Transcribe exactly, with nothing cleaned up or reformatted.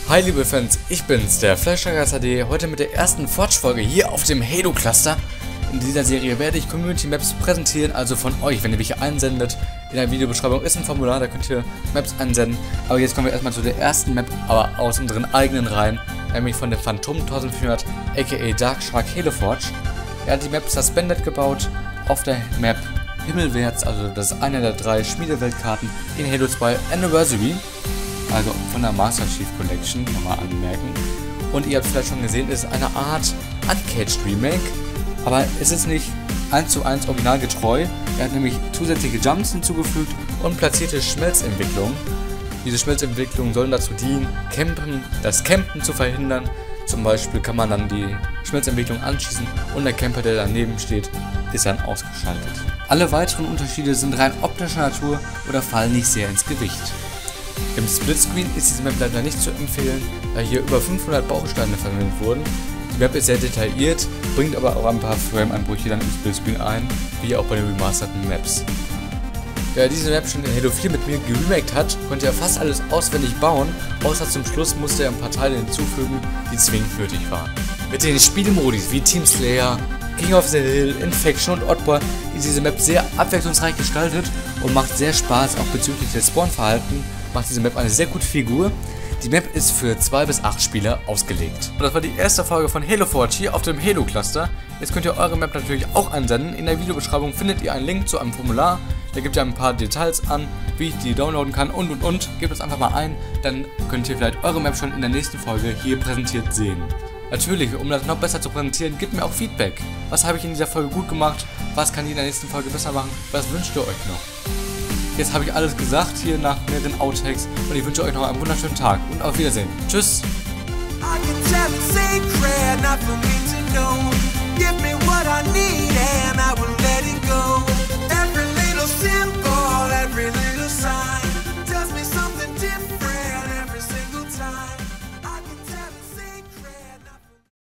Hi liebe Fans, ich bin's, der Flashstreakers H D, heute mit der ersten Forge-Folge hier auf dem Halo Cluster. In dieser Serie werde ich Community Maps präsentieren, also von euch, wenn ihr welche einsendet. In der Videobeschreibung ist ein Formular, da könnt ihr Maps einsenden. Aber jetzt kommen wir erstmal zu der ersten Map, aber aus unseren eigenen Reihen, nämlich von der Phantom eintausendvierhundert, aka Dark Shark Halo Forge. Er hat die Map Suspended gebaut, auf der Map Himmelwärts, also das ist einer der drei Schmiedeweltkarten in Halo zwei Anniversary. Also von der Master Chief Collection, nochmal anmerken. Und ihr habt vielleicht schon gesehen, es ist eine Art Uncaged Remake, aber es ist nicht eins zu eins originalgetreu. Er hat nämlich zusätzliche Jumps hinzugefügt und platzierte Schmelzentwicklungen. Diese Schmelzentwicklungen sollen dazu dienen, Campen, das Campen zu verhindern. Zum Beispiel kann man dann die Schmelzentwicklung anschließen und der Camper, der daneben steht, ist dann ausgeschaltet. Alle weiteren Unterschiede sind rein optischer Natur oder fallen nicht sehr ins Gewicht. Im Splitscreen ist diese Map leider nicht zu empfehlen, da hier über fünfhundert Bausteine verwendet wurden. Die Map ist sehr detailliert, bringt aber auch ein paar Frame-Einbrüche dann im Splitscreen ein, wie auch bei den remasterten Maps. Wer diese Map schon in Halo vier mit mir geremaked hat, konnte ja fast alles auswendig bauen, außer zum Schluss musste er ein paar Teile hinzufügen, die zwingend nötig waren. Mit den Spielmodis wie Team Slayer, King of the Hill, Infection und Oddball ist diese Map sehr abwechslungsreich gestaltet und macht sehr Spaß, auch bezüglich des Spawnverhalten macht diese Map eine sehr gute Figur. Die Map ist für zwei bis acht Spieler ausgelegt. Und das war die erste Folge von Halo Forge hier auf dem Halo Cluster. Jetzt könnt ihr eure Map natürlich auch ansenden. In der Videobeschreibung findet ihr einen Link zu einem Formular. Da gibt ihr ein paar Details an, wie ich die downloaden kann und und und. Gebt es einfach mal ein, dann könnt ihr vielleicht eure Map schon in der nächsten Folge hier präsentiert sehen. Natürlich, um das noch besser zu präsentieren, gebt mir auch Feedback. Was habe ich in dieser Folge gut gemacht? Was kann ich in der nächsten Folge besser machen? Was wünscht ihr euch noch? Jetzt habe ich alles gesagt hier nach mehreren Outtakes und ich wünsche euch noch einen wunderschönen Tag und auf Wiedersehen. Tschüss! I